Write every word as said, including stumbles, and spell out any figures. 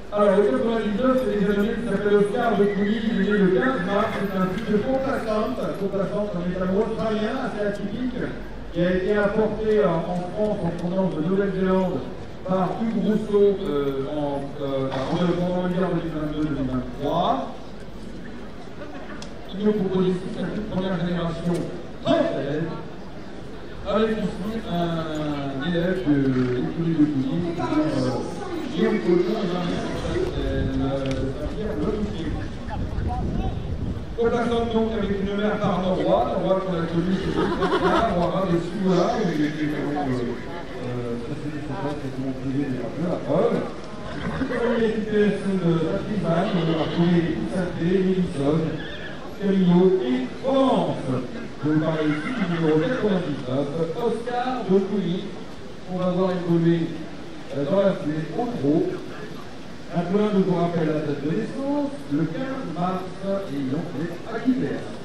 Alors, le quatre-vingt-dix-neuf, c'est des années qui s'appelle Oscar de Pouilly, il est né le quinze mars, c'est un type de complaçante, complaçante, un métal australien assez atypique, qui a été apporté en, en France en provenance de Nouvelle-Zélande par Hugues Rousseau euh, en, euh, pendant l'hiver deux mille vingt-deux deux mille vingt-trois. Qui nous propose ici sa toute première génération française, avec ici un élève de l'école de Pouilly, Guillaume Colton et Jean-Pierre Lemoutier. Complaçante donc avec une mère par Roi, le roi qu'on a connu, c'est le roi Rade de Soula, où il était donc précédé son père, qui était mon privé, mais un peu la preuve. Premier équipé de Patrice, on va retrouver Sainté, Mélissonne, Camillo et Provence. Je vous parle ici du numéro quatre-vingt-dix-neuf, Oscar de Pouilly, qu'on va voir évoluer dans la foulée au trot. Un peu, je vous rappelle la date de naissance, le quinze mars, et ils ont fait à Guibert.